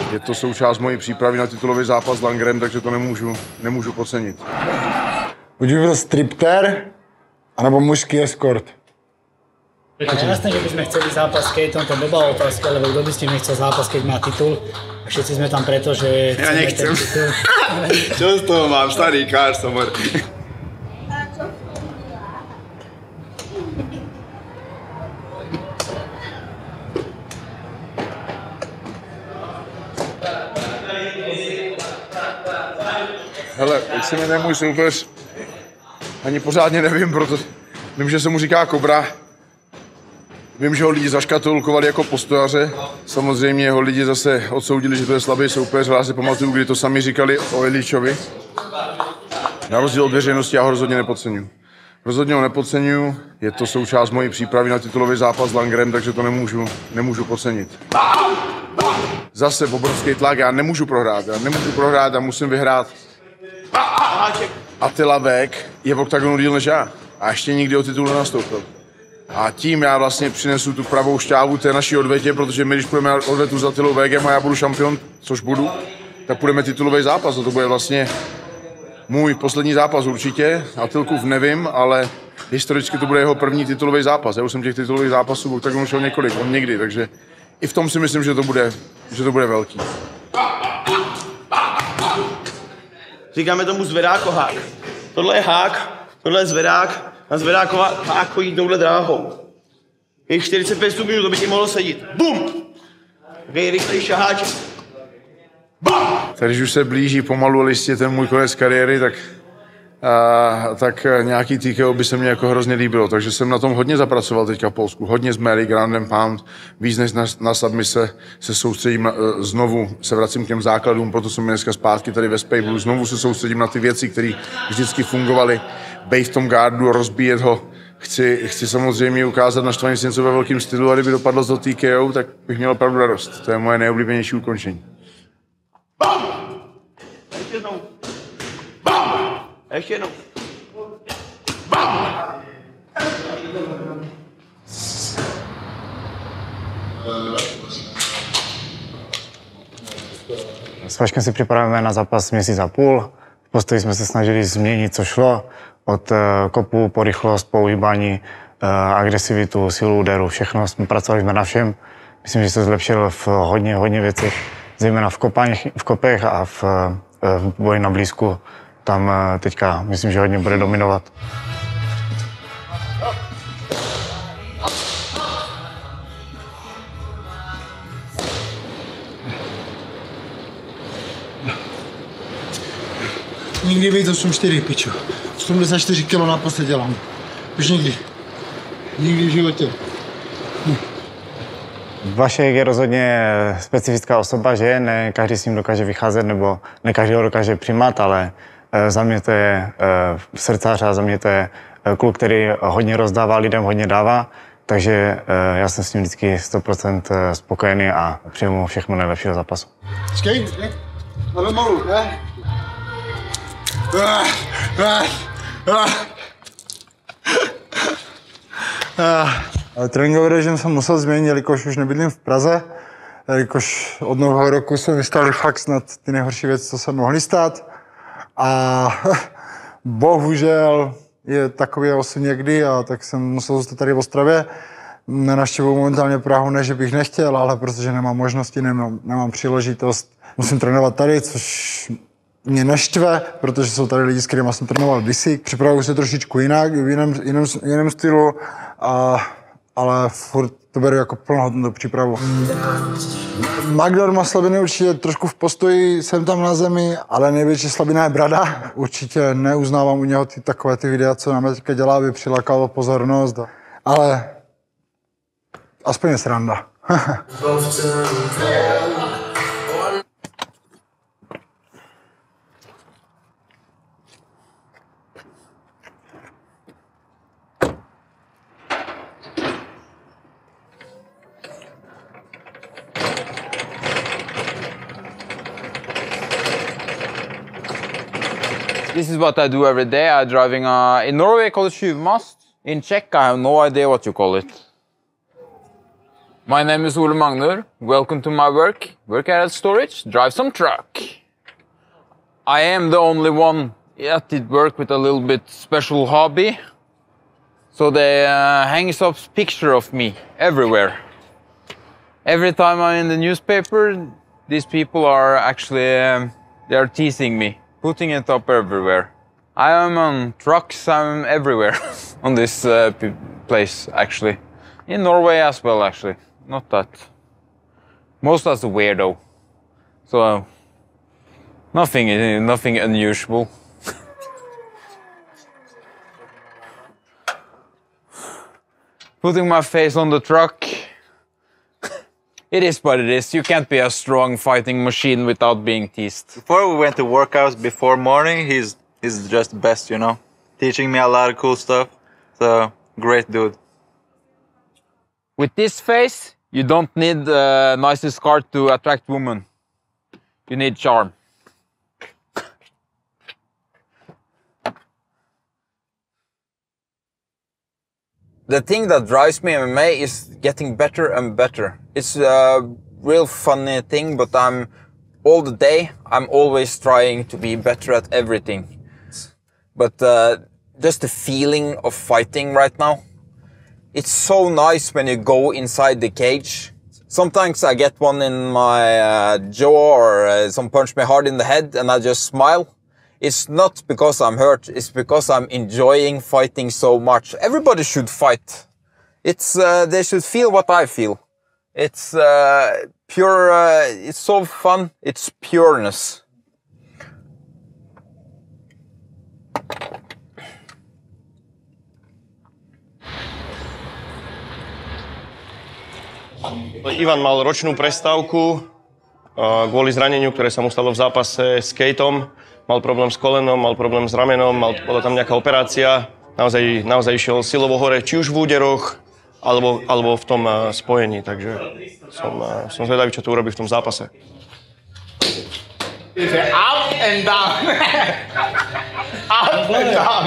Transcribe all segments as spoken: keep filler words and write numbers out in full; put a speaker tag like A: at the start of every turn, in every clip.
A: Je to součást mojí přípravy na titulový zápas s Langerem, takže to nemůžu, nemůžu podcenit.
B: Buď by byl stripter, anebo mužský escort.
C: Je jasné, že bychom chceli zápas s Kejtom, to blbá otázka, lebo kdo by s tím nechcel zápas, keď má titul. A všetci jsme tam preto, že
D: ja nechcem. Čo z toho mám, starý káš, samor.
A: Hele, jak se jmenuje můj soupeř, ani pořádně nevím, protože vím, že se mu říká Kobra. Vím, že ho lidi zaškatulkovali jako postojaře. Samozřejmě ho lidi zase odsoudili, že to je slabý soupeř. Já si pamatuju, kdy to sami říkali o Iljičovi. Na rozdíl od veřejnosti já ho rozhodně nepodceňuji. Rozhodně ho nepodceňuji, je to součást mojí přípravy na titulový zápas s Langerem, takže to nemůžu, nemůžu podcenit. Zase obrovský tlak, já nemůžu prohrát, já nemůžu prohrát a musím vyhrát. Attila Vek je v oktagonu díl než já a ještě nikdy o titul nenastoupil. A tím já vlastně přinesu tu pravou šťávu té naší odvetě, protože my, když půjdeme odvetu za Attilou Vegem a já budu šampion, což budu, tak půjdeme titulový zápas a to bude vlastně můj poslední zápas určitě. Attilkův nevím, ale historicky to bude jeho první titulový zápas. Já už jsem těch titulových zápasů v oktagonu šel několik, on někdy, takže i v tom si myslím, že to bude, že to bude velký.
D: Říkáme tomu zvedákohák. Tohle je hák, tohle je zvedák a zvedáková hák chodí touhle dráhou. Je čtyřicet pět stupňů, to by ti mohlo sedít. Bum! Takový rychlej šaháček.
A: Tak když už se blíží pomalu listě ten můj konec kariéry, tak, a, tak nějaký T K O by se mně jako hrozně líbilo. Takže jsem na tom hodně zapracoval teďka v Polsku. Hodně s Mary, Ground and Pound, víc než na, na submise se soustředím na, znovu, se vracím k těm základům, proto jsem dneska zpátky tady ve Spablu. Znovu se soustředím na ty věci, které vždycky fungovaly. Bejt v tom gardu, rozbíjet ho. Chci, chci samozřejmě ukázat naštvaný něco ve velkém stylu a kdyby dopadlo do T K O, tak bych měl opravdu radost. To je moje nejoblíbenější ukončení.
D: Bam! Ještě jednou. Bam! Ještě jednou. Bam!
E: S Vaškem si připravujeme na zápas měsíc a půl. V postoji jsme se snažili změnit, co šlo. Od kopu po rychlost, po uhýbání, agresivitu, silu úderu, všechno. Jsme pracovali jsme na všem. Myslím, že se zlepšil v hodně, hodně věcech. Zejména v, kopách, v kopech a v, v boji na blízku. Tam teďka myslím, že hodně bude dominovat.
B: Nikdy víc osm čtyři, pičo. osmdesát čtyři kilo naposled dělám. Už nikdy. Nikdy v životě. Hm.
E: Vašek je rozhodně specifická osoba, že ne každý s ním dokáže vycházet, nebo ne každý ho dokáže přijímat, ale za mě to je srdcař a za mě to je kluk, který hodně rozdává lidem, hodně dává, takže já jsem s ním vždycky sto procent spokojený a přeju mu všechno nejlepšího zápasu.
B: Počkej, ale malu, ne? Ale tréninkový režim jsem musel změnit, jelikož už nebydlím v Praze, jelikož od nového roku jsme vystali fakt snad ty nejhorší věci, co se mohly stát. A bohužel je takový osud někdy, a tak jsem musel zůstat tady v Ostravě. Nenavštěvuji momentálně Prahu, ne, že bych nechtěl, ale protože nemám možnosti, nemám, nemám příležitost. Musím trénovat tady, což mě neštve, protože jsou tady lidi, s kterými jsem trénoval kdysi. Připravuju se trošičku jinak, v jiném, jiném, jiném stylu, a, ale furt to beru jako plnohodnotnou přípravu. Magdor má slabiny určitě trošku v postoji, jsem tam na zemi, ale největší slabina je brada. Určitě neuznávám u něho ty, takové ty videa, co nám teďka dělá, aby přilákalo pozornost, ale aspoň je sranda.
F: This is what I do every day. I'm driving a... In Norway, I call it tjuvmast. In Czech, I have no idea what you call it. My name is Ole Magnar. Welcome to my work. Work at storage, drive some truck. I am the only one at it work with a little bit special hobby. So they uh, hangs up picture of me everywhere. Every time I'm in the newspaper, these people are actually, um, they are teasing me, putting it up everywhere. I am on trucks, I'm everywhere on this uh, place actually. In Norway as well actually, not that. Most as a weirdo. So, uh, nothing, nothing unusual. Putting my face on the truck. It is what it is. You can't be a strong fighting machine without being teased.
G: Before we went to workouts before morning, he's he's just the best, you know. Teaching me a lot of cool stuff. So, great dude.
F: With this face, you don't need the nicest car to attract women. You need charm. The thing that drives me in M M A is getting better and better. It's a real funny thing, but I'm all the day, I'm always trying to be better at everything. But uh, just the feeling of fighting right now, it's so nice when you go inside the cage. Sometimes I get one in my uh, jaw or uh, some punch me hard in the head and I just smile. It's not because I'm hurt, it's because I'm enjoying fighting so much. Everybody should fight. It's, uh, they should feel what I feel. It's uh, pure, uh, it's so fun, it's pureness.
D: Ivan mal ročnú prestávku kvôli zraneniu, ktoré sa mu stalo v zápase s Kateom. Mal problém s kolenom, mal problém s ramenom, mal, bola tam nejaká operácia. Naozaj, naozaj išiel silovo hore, či už v úderoch, alebo, alebo v tom uh, spojení. Takže som, uh, som zvedavý, čo tu urobí v tom zápase.
H: Up and down. Up and down.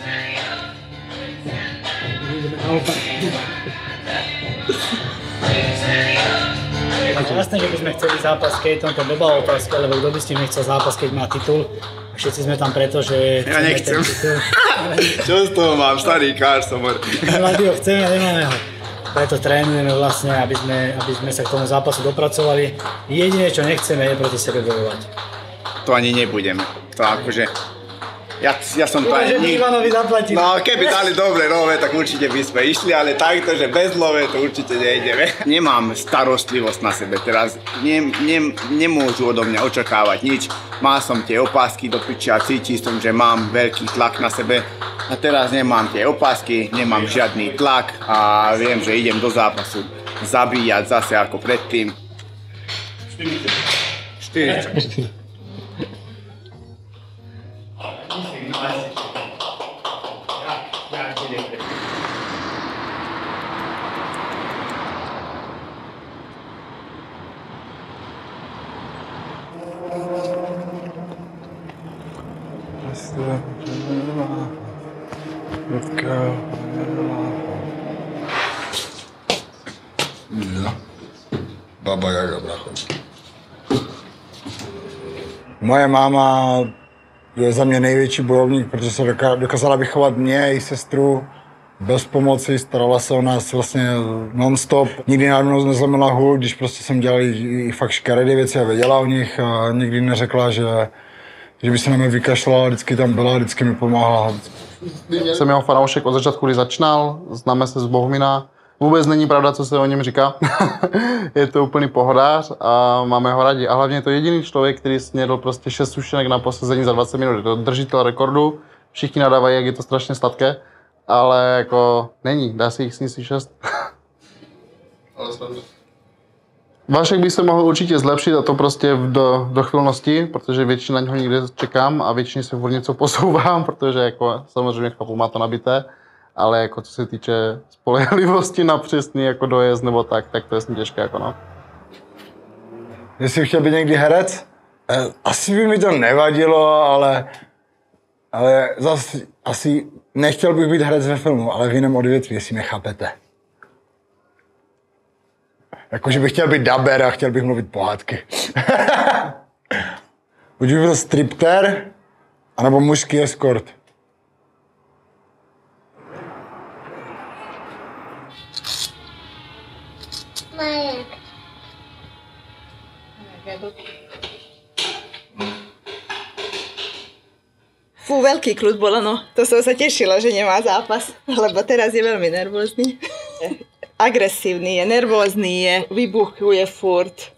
C: Jasné, že by sme chceli zápas s Kateom, to blbá otázka, lebo kto by ste nechcel zápas, keď má titul. Všetci sme tam preto, že...
A: Ja nechcem. Čo z toho mám? Starý káč som hor.
C: Mladý ho chceme a nemáme ho. Preto trénujeme vlastne, aby sme, aby sme sa k tomu zápasu dopracovali. Jediné, čo nechceme, je proti sebe bojovať.
I: To ani nebudeme. To akože... Ja, ja som to
C: ani...
I: ani...
C: Ivanovi zaplatili.
I: No, keby dali dobre love, tak určite by sme išli, ale takto, že bez love, to určite nejdeme. Nemám starostlivosť na sebe teraz. Nem, nem, nemôžu odo mňa očakávať nič. Mal som tie opásky do pičia, cítil som, že mám veľký tlak na sebe. A teraz nemám tie opásky, nemám žiadny tlak a viem, že idem do zápasu zabíjať zase ako predtým. štyridsať.
B: Let's go.
A: No. Baba Jaga, bracho.
B: Moje máma je za mě největší bojovník, protože se dokázala vychovat mě i sestru bez pomoci, starala se o nás vlastně non-stop. Nikdy nade mnou nezlomila hůl, když prostě jsem dělal i, i fakt škaredé věci a věděla o nich a nikdy neřekla, že, že by se na mě vykašlala, vždycky tam byla, vždycky mi pomáhala.
J: Jsem jeho fanoušek od začátku, kdy začínal, známe se z Bohumina. Vůbec není pravda, co se o něm říká. Je to úplný pohodář a máme ho rádi. A hlavně je to jediný člověk, který snědl prostě šest sušenek na posezení za dvacet minut. Je to držitel rekordu. Všichni nadávají, jak je to strašně sladké, ale jako není, dá se jich sníst šest. Vašek by se mohl určitě zlepšit a to prostě do, do chvilnosti, protože většině na něho někde čekám a většině se furt něco posouvám, protože jako samozřejmě chápu, má to nabité, ale jako co se týče spolehlivosti na přesný jako dojezd nebo tak, tak to je s ním těžké jako no.
B: Jestli chtěl být někdy herec, asi by mi to nevadilo, ale, ale zase asi nechtěl bych být herec ve filmu, ale v jiném odvětví, jestli mě chápete. Jakože bych chtěl být daber a chtěl bych mluvit pohádky. Buď bych byl stripter, anebo mužský eskort.
K: Fú, veľký kľud bol, no. To som sa tešila, že nemá zápas, lebo teraz je veľmi nervózny. Agresívny je, nervózny je, vybuchuje furt.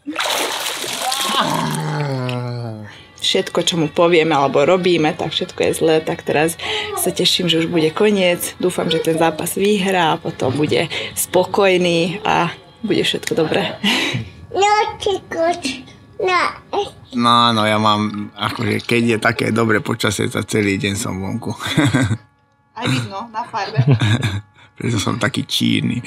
K: Všetko, čo mu povieme alebo robíme, tak všetko je zlé, tak teraz sa teším, že už bude koniec. Dúfam, že ten zápas vyhrá a potom bude spokojný a bude všetko dobré.
I: No áno, ja mám, akože keď je také dobré počasie, tak celý deň som vonku.
K: Aj vidno, na farbe.
I: Preto som taký čírny.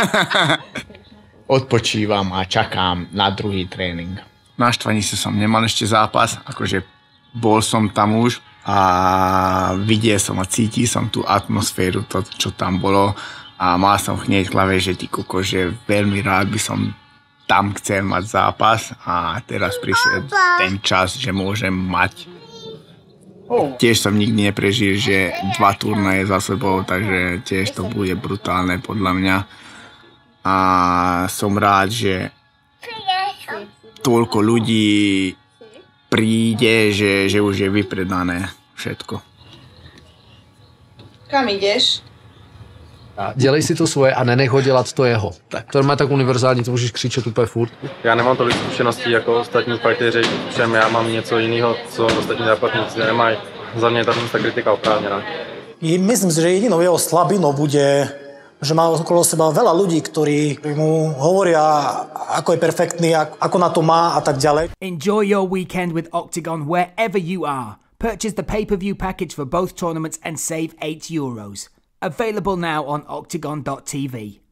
H: Odpočívam a čakám na druhý tréning.
I: Na Štvanici som nemal ešte zápas, akože bol som tam už a videl som a cítil som tú atmosféru, to, čo tam bolo a mal som hneď v hlave, že ty kuko, že veľmi rád by som tam chcel mať zápas a teraz prišiel ten čas, že môžem mať. Tiež som nikdy neprežil, že dva turnaje za sebou, takže tiež to bude brutálne podľa mňa. A som rád, že toľko ľudí príde, že, že už je vypredané všetko.
K: Kam ideš?
L: Dělej si to svoje a nenech ho dělat to jeho. Tak. To má tak univerzální, to můžeš křičet úplně furt.
M: Já nemám tolik zkušeností jako ostatní fighteři, všem já mám něco jiného, co ostatní zápasníci nemají. Za mě je ta kritika oprávněná.
N: Myslím si, že jedinou jeho slabinou bude, že má okolo seba veľa ľudí, ktorí mu hovoria, ako je perfektný, ako na to má a tak ďalej.
O: Enjoy your weekend with Octagon wherever you are. Purchase the pay-per-view package for both tournaments and save eight euros. Available now on octagon dot t v.